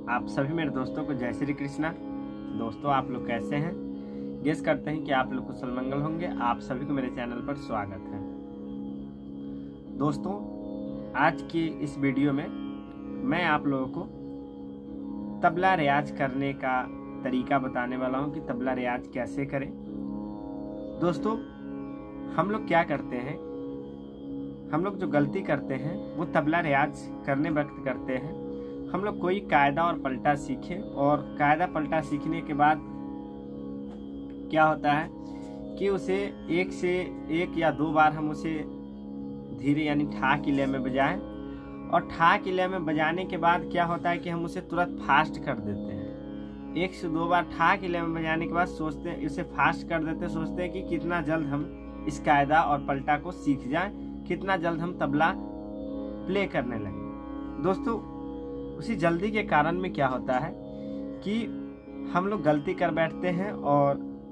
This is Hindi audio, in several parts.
आप सभी मेरे दोस्तों को जय श्री कृष्णा। दोस्तों, आप लोग कैसे हैं? गेस करते हैं कि आप लोग कुशल मंगल होंगे। आप सभी को मेरे चैनल पर स्वागत है। दोस्तों, आज की इस वीडियो में मैं आप लोगों को तबला रियाज करने का तरीका बताने वाला हूं कि तबला रियाज कैसे करें। दोस्तों, हम लोग क्या करते हैं, हम लोग जो गलती करते हैं वो तबला रियाज करने वक्त करते हैं। हम लोग कोई कायदा और पलटा सीखें और कायदा पलटा सीखने के बाद क्या होता है कि उसे एक से एक या दो बार हम उसे धीरे यानी ठा की लय में बजाएं, और ठा की लय में बजाने के बाद क्या होता है कि हम उसे तुरंत फास्ट कर देते हैं। एक से दो बार ठा की लय में बजाने के बाद सोचते हैं, इसे फास्ट कर देते हैं, सोचते हैं कि कितना जल्द हम इस कायदा और पलटा को सीख जाएं, कितना जल्द हम तबला प्ले करने लगे। दोस्तों, उसी जल्दी के कारण में क्या होता है कि हम लोग गलती कर बैठते हैं और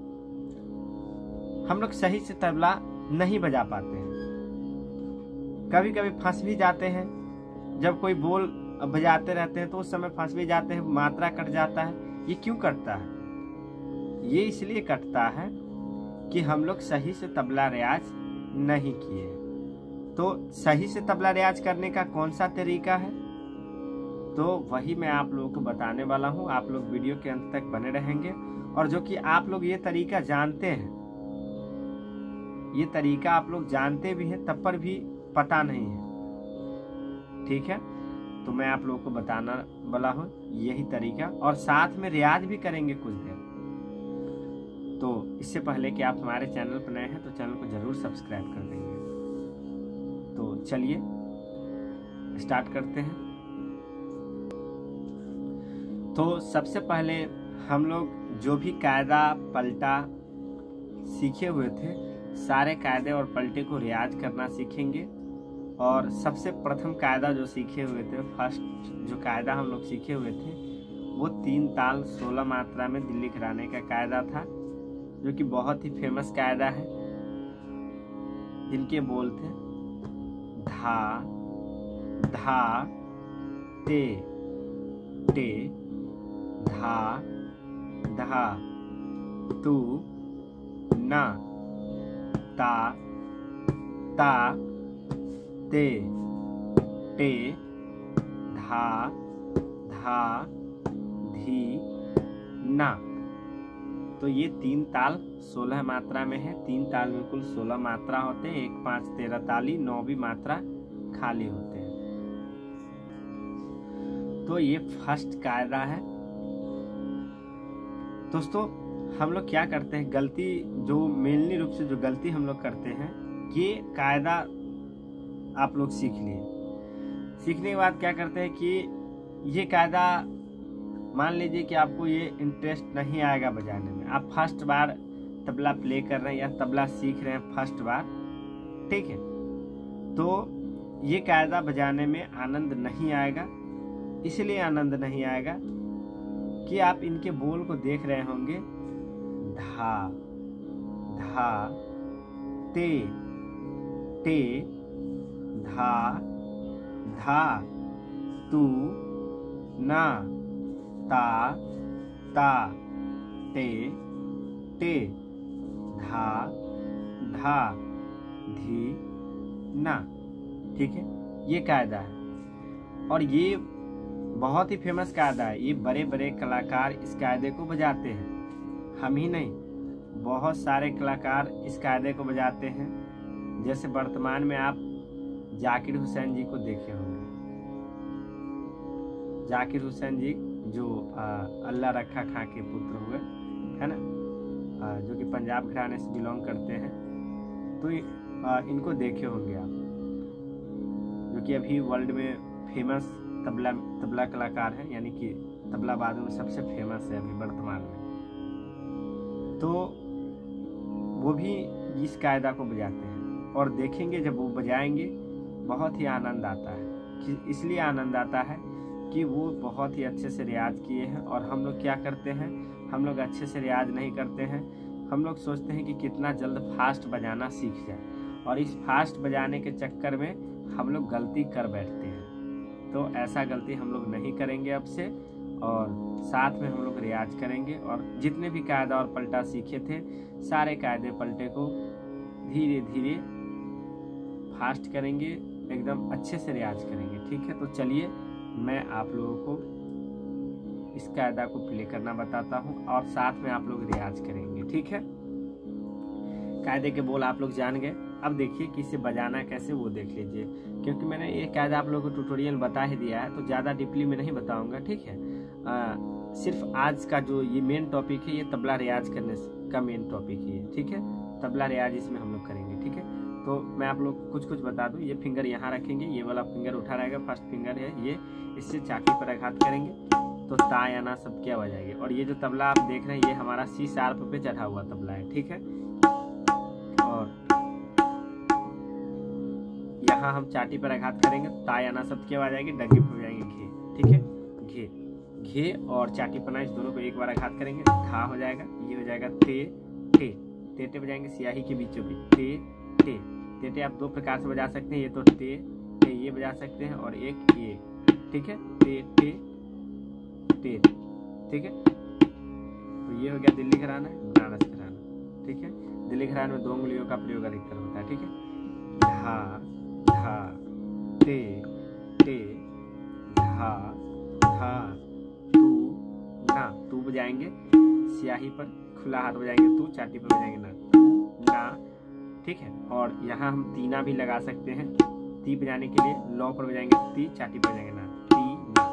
हम लोग सही से तबला नहीं बजा पाते हैं। कभी कभी फंस भी जाते हैं। जब कोई बोल बजाते रहते हैं तो उस समय फंस भी जाते हैं, मात्रा कट जाता है। ये क्यों कटता है? ये इसलिए कटता है कि हम लोग सही से तबला रियाज नहीं किए। तो सही से तबला रियाज करने का कौन सा तरीका है, तो वही मैं आप लोगों को बताने वाला हूं। आप लोग वीडियो के अंत तक बने रहेंगे। और जो कि आप लोग ये तरीका जानते हैं, ये तरीका आप लोग जानते भी हैं, तब पर भी पता नहीं है, ठीक है? तो मैं आप लोगों को बताना वाला हूं यही तरीका, और साथ में रियाज भी करेंगे कुछ देर। तो इससे पहले कि आप हमारे चैनल पर नए हैं तो चैनल को जरूर सब्सक्राइब कर देंगे। तो चलिए स्टार्ट करते हैं। तो सबसे पहले हम लोग जो भी कायदा पलटा सीखे हुए थे, सारे कायदे और पलटे को रियाज करना सीखेंगे। और सबसे प्रथम कायदा जो सीखे हुए थे, फर्स्ट जो कायदा हम लोग सीखे हुए थे, वो 3 ताल 16 मात्रा में दिल्ली घराने का कायदा था, जो कि बहुत ही फेमस कायदा है, जिनके बोल थे धा धा ते टे धा धा तू ना ता ता ते टे धा धा धी ना। तो ये 3 ताल 16 मात्रा में है। 3 ताल में कुल 16 मात्रा होते हैं। 1 5 13 ताली, 9वीं मात्रा खाली होते हैं। तो ये फर्स्ट कायदा है। दोस्तों, हम लोग क्या करते हैं, गलती जो मेनली रूप से जो गलती हम लोग करते हैं, ये कायदा आप लोग सीख लिए। सीखने के बाद क्या करते हैं कि ये कायदा, मान लीजिए कि आपको ये इंटरेस्ट नहीं आएगा बजाने में, आप फर्स्ट बार तबला प्ले कर रहे हैं या तबला सीख रहे हैं फर्स्ट बार, ठीक है? तो ये कायदा बजाने में आनंद नहीं आएगा। इसलिए आनंद नहीं आएगा कि आप इनके बोल को देख रहे होंगे, धा धा ते टे धा धा तू ना ता ता ते टे धा धा धी ना, ठीक है? ये कायदा है और ये बहुत ही फेमस कायदा है। ये बड़े बड़े कलाकार इस कायदे को बजाते हैं। हम ही नहीं, बहुत सारे कलाकार इस कायदे को बजाते हैं। जैसे वर्तमान में आप जाकिर हुसैन जी को देखे होंगे। जाकिर हुसैन जी जो अल्लाह रखा खां के पुत्र हुए, है ना, जो कि पंजाब घराने से बिलोंग करते हैं। तो इनको देखे होंगे आप, जो कि अभी वर्ल्ड में फेमस तबला कलाकार है, यानी कि तबला वादन में सबसे फेमस है अभी वर्तमान में। तो वो भी इस कायदा को बजाते हैं और देखेंगे जब वो बजाएंगे बहुत ही आनंद आता है। इसलिए आनंद आता है कि वो बहुत ही अच्छे से रियाज किए हैं। और हम लोग क्या करते हैं, हम लोग अच्छे से रियाज नहीं करते हैं। हम लोग सोचते हैं कि कितना जल्द फास्ट बजाना सीख जाए, और इस फास्ट बजाने के चक्कर में हम लोग गलती कर बैठते हैं। तो ऐसा गलती हम लोग नहीं करेंगे अब से। और साथ में हम लोग रियाज करेंगे और जितने भी कायदा और पलटा सीखे थे सारे कायदे पलटे को धीरे धीरे फास्ट करेंगे, एकदम अच्छे से रियाज करेंगे। ठीक है, तो चलिए मैं आप लोगों को इस कायदा को प्ले करना बताता हूँ और साथ में आप लोग रियाज करेंगे। ठीक है, कायदे के बोल आप लोग जान गए। अब देखिए कि इसे बजाना कैसे वो देख लीजिए, क्योंकि मैंने ये कायदा आप लोगों को ट्यूटोरियल बता ही दिया है तो ज़्यादा डीपली में नहीं बताऊंगा। ठीक है, सिर्फ आज का जो ये मेन टॉपिक है ये तबला रियाज करने का मेन टॉपिक ही है। ठीक है, तबला रियाज इसमें हम लोग करेंगे। ठीक है, तो मैं आप लोग को कुछ बता दूं। ये फिंगर यहाँ रखेंगे, ये वाला फिंगर उठा रहेगा, फर्स्ट फिंगर है ये, इससे चाटी पर आघात करेंगे तो ता या ना सब क्या बजाएंगे। और ये जो तबला आप देख रहे हैं ये हमारा सी शार्प पे चढ़ा हुआ तबला है। ठीक है, और यहाँ हम चाटी पर आघात करेंगे, ता या ना सब क्या बजाएंगे, डगे पे बजाएंगे घे। ठीक है, घे घे और चाटी पना इस दोनों को एक बार आघात करेंगे, धा हो जाएगा, ये हो जाएगा ते टे, ते टे बजाएंगे सियाही के बीचों बीच, ते टे। ते टे आप दो प्रकार से बजा सकते हैं, ये तो ते टे ये बजा सकते हैं और एक ये। ठीक है, ते टे टे। ठीक है, तो ये हो गया दिल्ली घराना, बनारस घराना। ठीक है, दिल्ली घराने में 2 उंगलियों का प्रयोग अधिकतर होता है। ठीक है, धा धा ते टे धा धा तू ना, तू बजाएंगे सियाही पर, खुला हाथ बजाएंगे तू, चाटी पर बजाएंगे ना, तू ना। ठीक है, और यहाँ हम तीना भी लगा सकते हैं, ती बजाने के लिए लौ पर बजाएंगे ती, चाटी पर बजाएंगे ना, ती ना।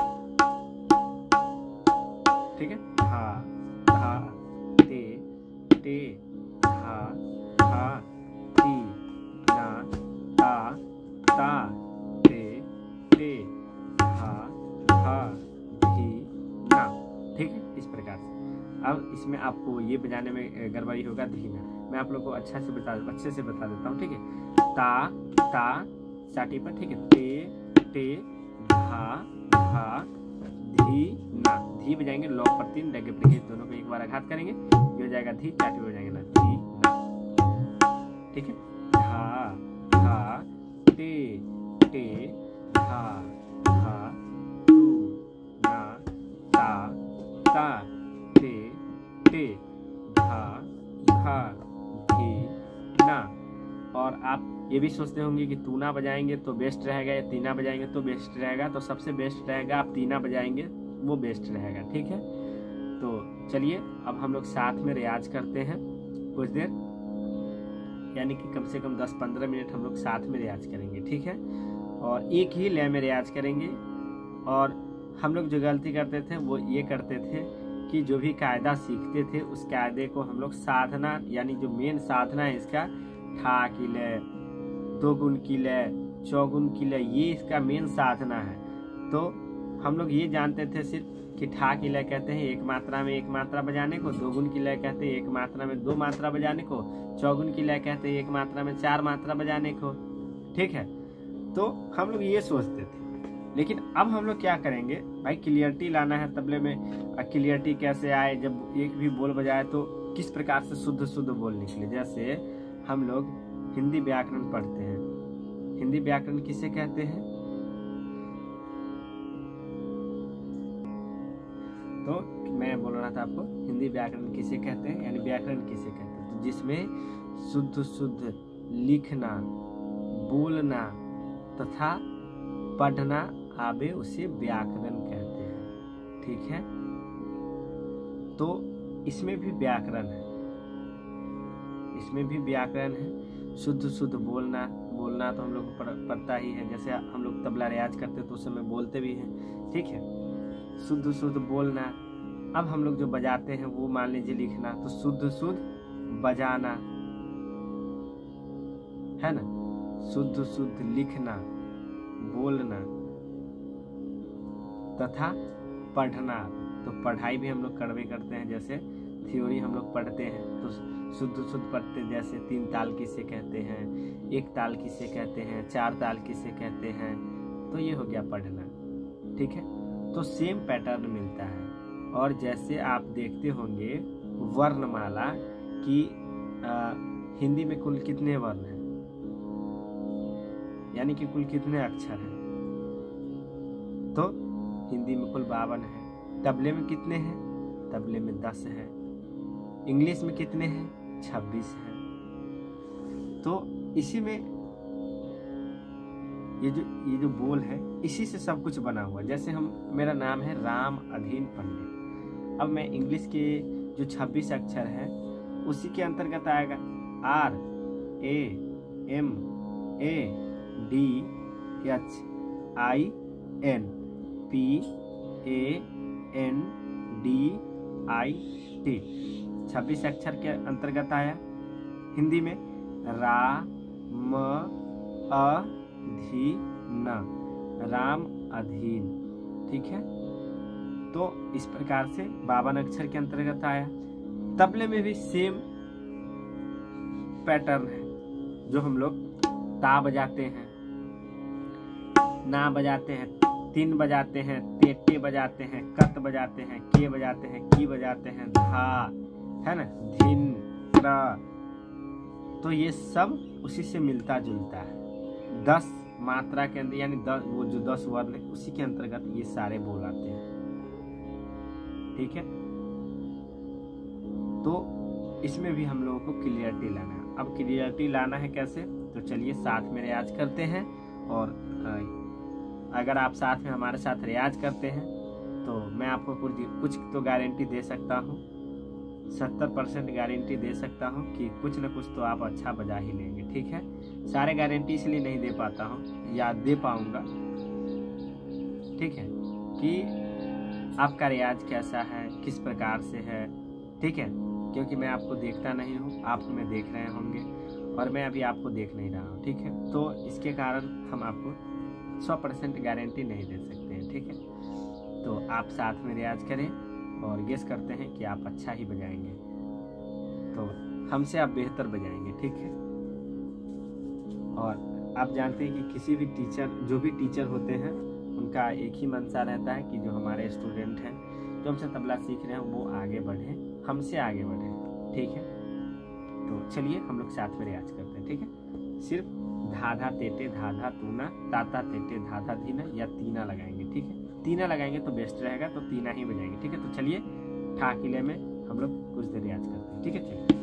ठीक है, धा धा ते टे धा धा ती ना ता ता ते टे धा धा धी ना। ठीक है, इस प्रकार से। अब इसमें आपको ये बजाने में गड़बड़ी होगा धीना, मैं आप लोग को अच्छे से बता देता हूँ। ठीक है, ता ता चाटी पर, ठीक है, ते टे धा धा धी ना, धी बजाएंगे लौ पर 3, डगे पर दोनों को एक बार आघात करेंगे, ये हो जाएगा धी, चाटी पर बजाएंगे ना, धी ना। ठीक है, धा धा ते टे धा धा तू ना ता ता ते टे धा धा धी ना। और आप ये भी सोचते होंगे कि तूना बजाएंगे तो बेस्ट रहेगा या तीना बजाएंगे तो बेस्ट रहेगा, तो सबसे बेस्ट रहेगा आप तीना बजाएंगे, वो बेस्ट रहेगा। ठीक है, तो चलिए अब हम लोग साथ में रियाज करते हैं कुछ देर, यानी कि कम से कम 10-15 मिनट हम लोग साथ में रियाज करेंगे। ठीक है, और एक ही लय में रियाज करेंगे। और हम लोग जो गलती करते थे वो ये करते थे कि जो भी कायदा सीखते थे उस कायदे को हम लोग साधना, यानी जो मेन साधना है इसका, ठा की लय, 2 गुण की लय, 4 गुण की लय, ये इसका मेन साधना है। तो हम लोग ये जानते थे सिर्फ कि ठा की लय कहते हैं 1 मात्रा में 1 मात्रा बजाने को, 2 गुण की लय कहते हैं 1 मात्रा में 2 मात्रा बजाने को, 4 गुण की लय कहते हैं 1 मात्रा में 4 मात्रा बजाने को। ठीक है, तो हम लोग ये सोचते थे। लेकिन अब हम लोग क्या करेंगे भाई, क्लियरिटी लाना है तबले में। क्लियरिटी कैसे आए, जब एक भी बोल बजाए तो किस प्रकार से शुद्ध शुद्ध बोल निकले। जैसे हम लोग हिंदी व्याकरण पढ़ते हैं, हिंदी व्याकरण किसे कहते हैं, तो मैं बोल रहा था आपको हिंदी व्याकरण किसे कहते हैं, यानी व्याकरण किसे कहते हैं, तो जिसमें शुद्ध शुद्ध लिखना, बोलना तथा पढ़ना आवे उसे व्याकरण कहते हैं। ठीक है, तो इसमें भी व्याकरण है, इसमें भी व्याकरण है। शुद्ध शुद्ध बोलना, बोलना तो हम लोग को पड़ता ही है, जैसे हम लोग तबला रियाज करते हैं तो उस समय बोलते भी हैं। ठीक है, शुद्ध शुद्ध बोलना। अब हम लोग जो बजाते हैं वो मान लीजिए लिखना, तो शुद्ध शुद्ध बजाना है ना, शुद्ध शुद्ध लिखना, बोलना तथा पढ़ना। तो पढ़ाई भी हम लोग करवे करते हैं, जैसे थ्योरी हम लोग पढ़ते हैं तो शुद्ध शुद्ध पढ़ते हैं, जैसे 3 ताल किसे कहते हैं, 1 ताल किसे कहते हैं, 4 ताल किसे कहते हैं, तो ये हो गया पढ़ना। ठीक है, तो सेम पैटर्न मिलता है। और जैसे आप देखते होंगे वर्णमाला की हिंदी में कुल कितने वर्ण हैं, यानी कि कुल कितने अक्षर हैं, तो हिंदी में कुल 52 है, तबले में कितने हैं? तबले में 10 है। इंग्लिश में कितने हैं? 26 है। तो इसी में ये जो बोल है, इसी से सब कुछ बना हुआ। जैसे मेरा नाम है राम अधीन पंडित। अब मैं इंग्लिश के जो 26 अक्षर है उसी के अंतर्गत आएगा। R A M A D H I N P A N D I T 26 अक्षर के अंतर्गत आया। हिंदी में रा म अ धी न, राम अधीन। ठीक है, तो इस प्रकार से 52 अक्षर के अंतर्गत आया। तबले में भी सेम पैटर्न है। जो हम लोग ता बजाते हैं, ना बजाते हैं, तीन बजाते हैं, तेटे बजाते हैं, कत बजाते हैं, के बजाते हैं, की बजाते हैं, धा है ना, धिन, क्र। तो ये सब उसी से मिलता जुलता है। 10 मात्रा के अंदर, यानी वो जो 10 वर्ण है उसी के अंतर्गत ये सारे बोल आते हैं। ठीक है, तो इसमें भी हम लोगों को क्लियरिटी लाना है। अब क्लियरिटी लाना है कैसे? तो चलिए साथ में रियाज करते हैं। और अगर आप साथ में हमारे साथ रियाज करते हैं तो मैं आपको कुछ तो गारंटी दे सकता हूँ, 70% गारंटी दे सकता हूँ कि कुछ न कुछ तो आप अच्छा बजा ही लेंगे। ठीक है, सारे गारंटी इसलिए नहीं दे पाता हूँ या दे पाऊंगा। ठीक है, कि आपका रियाज कैसा है, किस प्रकार से है। ठीक है, क्योंकि मैं आपको देखता नहीं हूँ, आप हमें देख रहे होंगे और मैं अभी आपको देख नहीं रहा हूँ। ठीक है, तो इसके कारण हम आपको 100% गारंटी नहीं दे सकते हैं। ठीक है, तो आप साथ में रियाज करें और गेस करते हैं कि आप अच्छा ही बजाएंगे, तो हमसे आप बेहतर बजाएंगे। ठीक है, और आप जानते हैं कि किसी भी जो भी टीचर होते हैं उनका एक ही मंशा रहता है कि जो हमारे स्टूडेंट हैं, जो हमसे तबला सीख रहे हैं, वो आगे बढ़े, हमसे आगे बढ़े। ठीक है, तो चलिए हम लोग साथ में रियाज करते हैं। ठीक है, सिर्फ धाधा तेटे धाधा तूना, ताता तेटे धाधा धीना या तीना लगाएंगे। ठीक है, तीना लगाएंगे तो बेस्ट रहेगा, तो तीना ही बजाएंगे। ठीक है, तो चलिए ठाकिले में हम लोग कुछ देर रियाज करते हैं। ठीक है, चलिए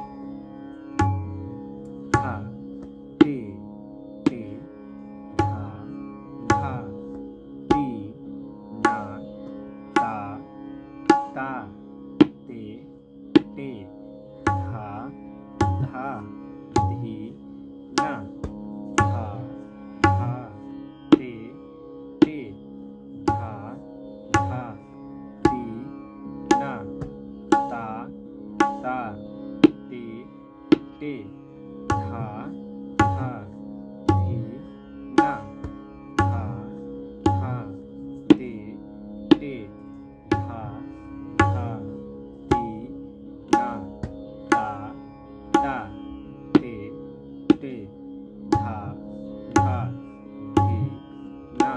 धा टे टे धा धा ती ना ता ता ते टे धा धा धी ना धा धा ते टे धा धा ती ना ता ता ते टे धा धा धी ना धा धा ते टे धा धा धी ना ता ता ते टे धा धा धी ना।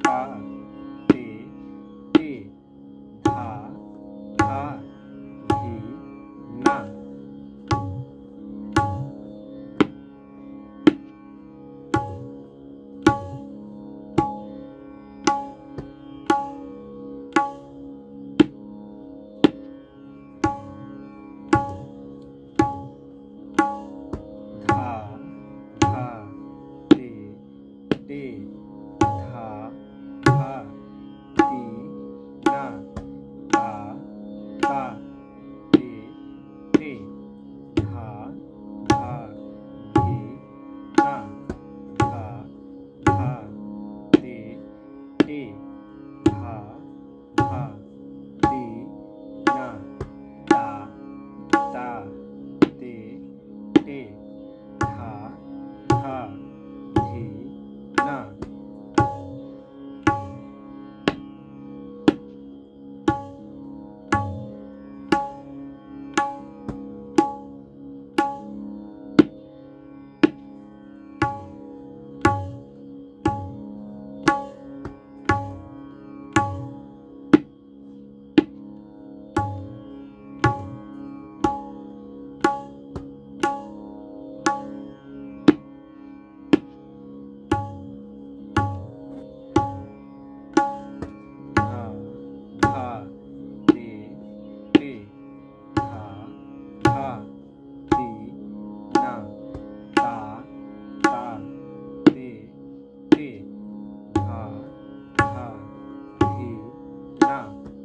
ता ते ते धा धा धी ना धा धा ते ते धा धा ती ना ता ता ते ते धा धा धी ना धा धा ते ते धा धा धी ना ता ता ते ते धा धा धी ना धा धा ते ते धा धा धी ना ता ता ते ते धा धा धी ना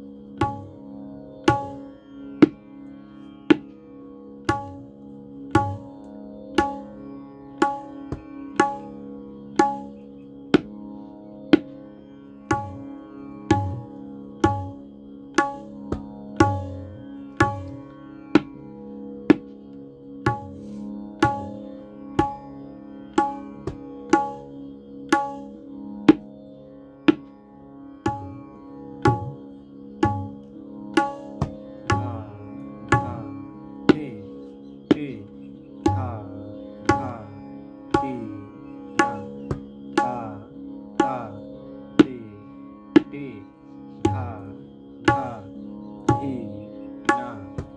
धा धा ते ते धा धा धी ना ता ता ते ते धा धा धी ना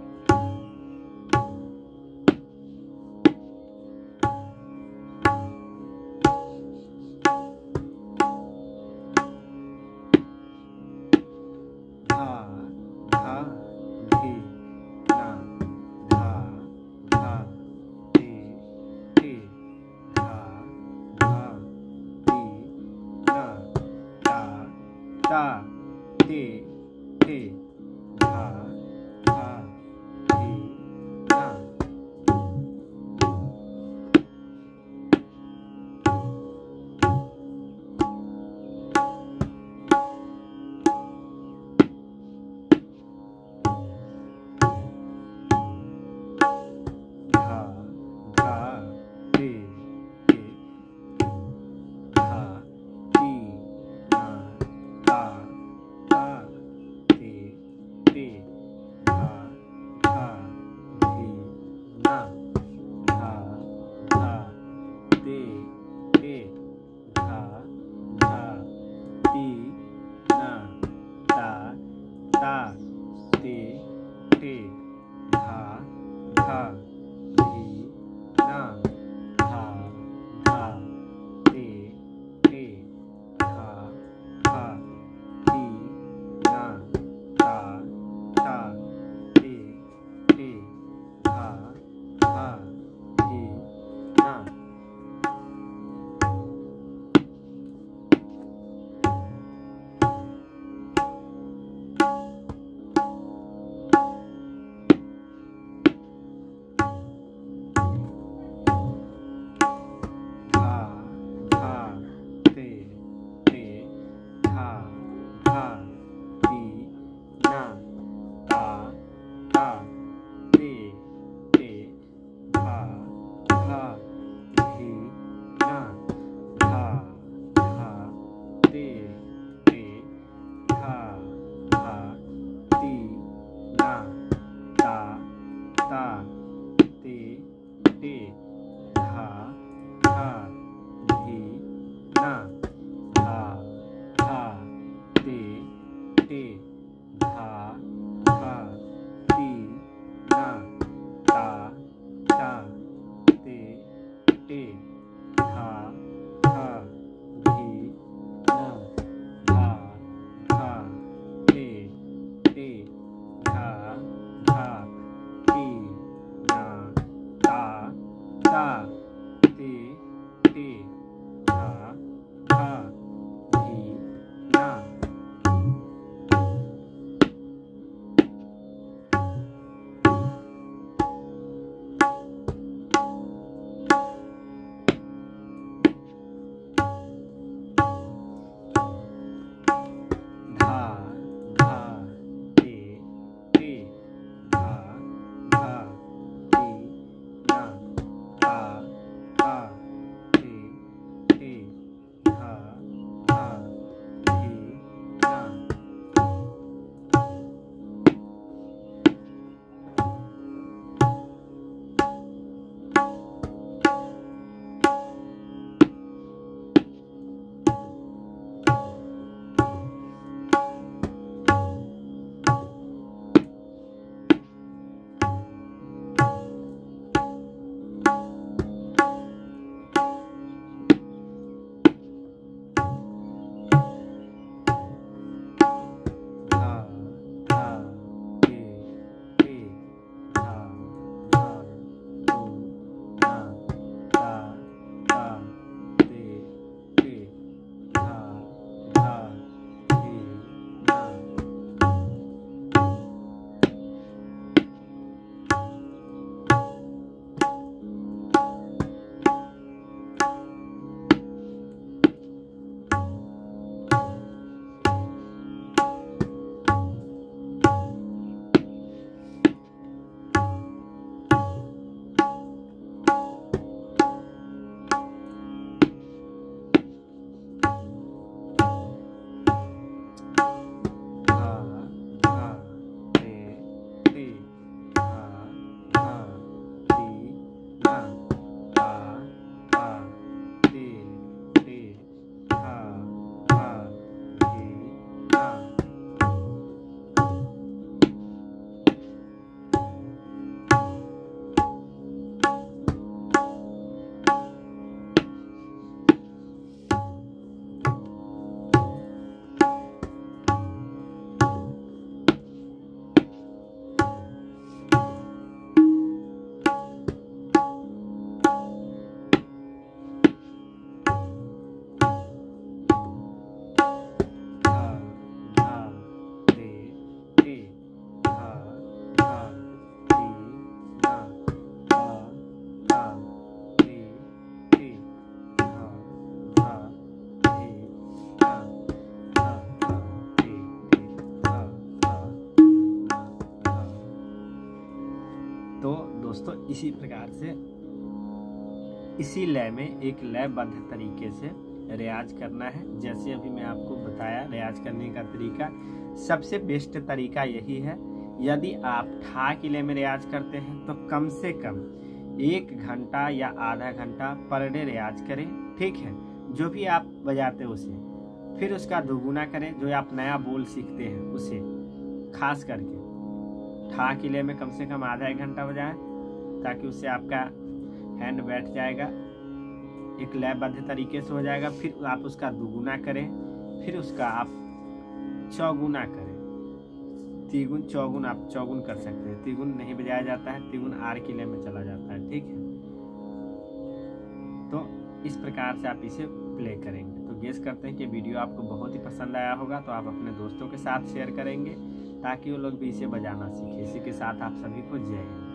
धा धा धी ना धा धा ते ते धा धा धी ना ता ता ते ते धा धा धी ना धा धा ते ते धा धी ना ता ता ते ते धा धा धी ना धा धा ते ते धा धा धी ना ता ता ते ते धा धा धी ना धा धा ते ते धा धा धी ना ता ता ते ते धा धा धी ना दोस्तों इसी प्रकार से इसी लय में एक लयबद्ध तरीके से रियाज करना है। जैसे अभी मैं आपको बताया रियाज करने का तरीका, सबसे बेस्ट तरीका यही है। यदि आप ठा की लय में रियाज करते हैं तो कम से कम 1 घंटा या आधा घंटा पर डे रियाज करें, ठीक है, जो भी आप बजाते हैं उसे। फिर उसका दोगुना करें, जो आप नया बोल सीखते हैं उसे, खास करके ठा की लय में कम से कम आधा 1 घंटा बजाएं, ताकि उससे आपका हैंड बैठ जाएगा, एक लयबद्ध तरीके से हो जाएगा। फिर आप उसका दोगुना करें, फिर उसका आप चौगुना करें, तिगुन चौगुन आप चौगुन कर सकते हैं। तिगुन नहीं बजाया जाता है, तिगुन आर की लय में चला जाता है, ठीक है। तो इस प्रकार से आप इसे प्ले करेंगे। तो गेस करते हैं कि वीडियो आपको बहुत ही पसंद आया होगा, तो आप अपने दोस्तों के साथ शेयर करेंगे ताकि वो लोग भी इसे बजाना सीखें। इसी के साथ आप सभी को जय हिंद।